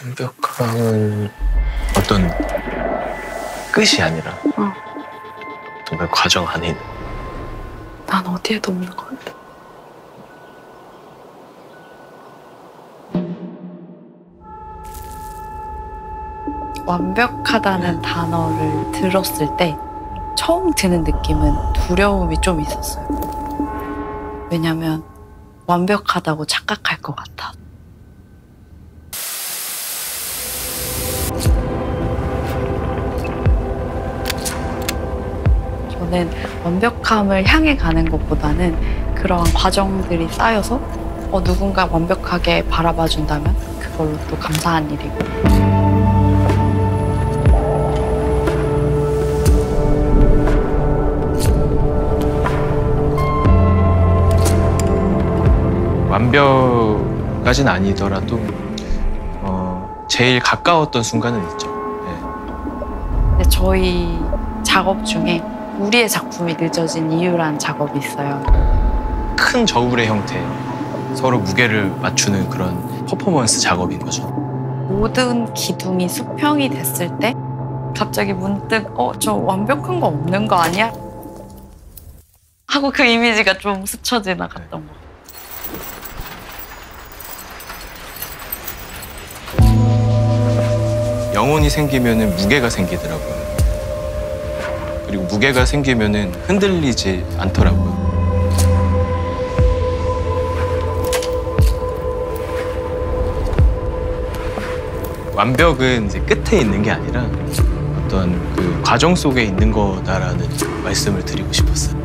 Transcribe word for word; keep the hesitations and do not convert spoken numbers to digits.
완벽함은 어떤 끝이 아니라 어. 어떤 그 과정 안에 있는. 난 어디에도 없는 것 같아. 완벽하다는 단어를 들었을 때 처음 드는 느낌은 두려움이 좀 있었어요. 왜냐면 완벽하다고 착각할 것 같아. 저는 완벽함을 향해 가는 것보다는 그러한 과정들이 쌓여서 어, 누군가 완벽하게 바라봐 준다면 그걸로 또 감사한 일이고. 완벽까지는 아니더라도 어, 제일 가까웠던 순간은 있죠. 네. 근데 저희 작업 중에 우리의 작품이 늦어진 이유란 작업이 있어요. 큰 저울의 형태, 서로 무게를 맞추는 그런 퍼포먼스 작업인 거죠. 모든 기둥이 수평이 됐을 때 갑자기 문득 어, 저 완벽한 거 없는 거 아니야? 하고 그 이미지가 좀 스쳐 지나갔던 거. 영혼이 생기면은 무게가 생기더라고요. 그리고 무게가 생기면은 흔들리지 않더라고요. 완벽은 이제 끝에 있는 게 아니라 어떤 그 과정 속에 있는 거다라는 말씀을 드리고 싶었어요.